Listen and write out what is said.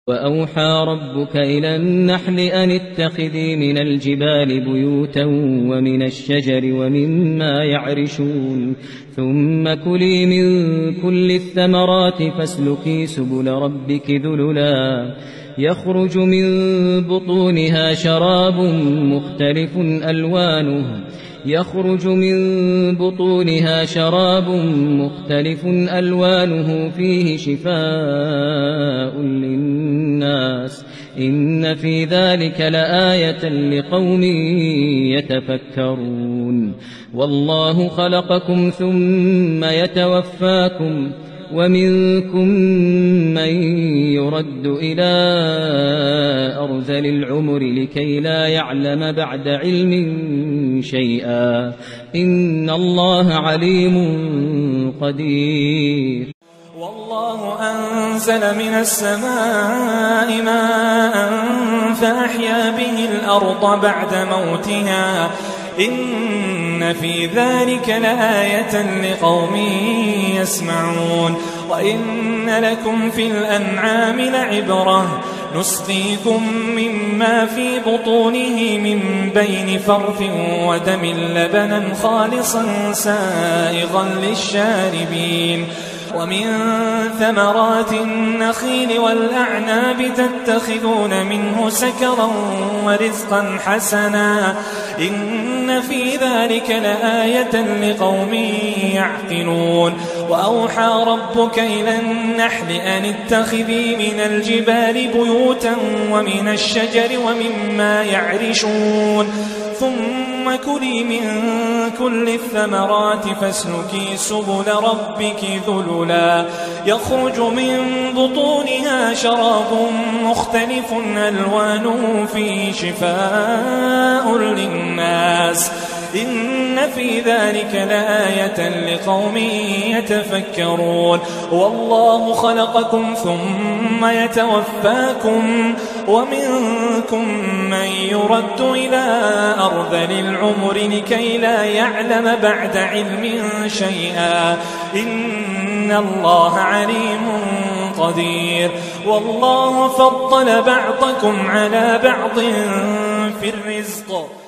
وأوحى ربك إلى النحل أن اتخذي من الجبال بيوتا ومن الشجر ومما يعرشون ثم كلي من كل الثمرات فاسلكي سبل ربك ذللا يخرج من بطونها شراب مختلف ألوانه فيه شفاء للناس إن في ذلك لآية لقوم يتفكرون والله خلقكم ثم يتوفاكم ومنكم من يرد إلى أرذل العمر لكي لا يعلم بعد علم شيئا إن الله عليم قدير والله أنزل من السماء ماء فأحيا به الأرض بعد موتها إن في ذلك لآية لقوم يسمعون وإن لكم في الأنعام لعبرة نسقيكم مما في بطونه من بين فرث ودم لبنا خالصا سائغا للشاربين ومن ثمرات النخيل والأعناب تتخذون منه سكرا ورزقا حسنا إن في ذلك لآية لقوم يعقلون وأوحى ربك إلى النحل أن اتخذي من الجبال بيوتا ومن الشجر ومما يعرشون ثم كلي من كل الثمرات فاسلكي سبل ربك ذللا يخرج من بطونها شراب مختلف ألوانه فيه شفاء للناس إن في ذلك لآية لقوم يتفكرون والله خلقكم ثم يتوفاكم ومنكم من يرد إلى أرذل العمر لكي لا يعلم بعد علم شيئا إن الله عليم قدير والله فضل بعضكم على بعض في الرزق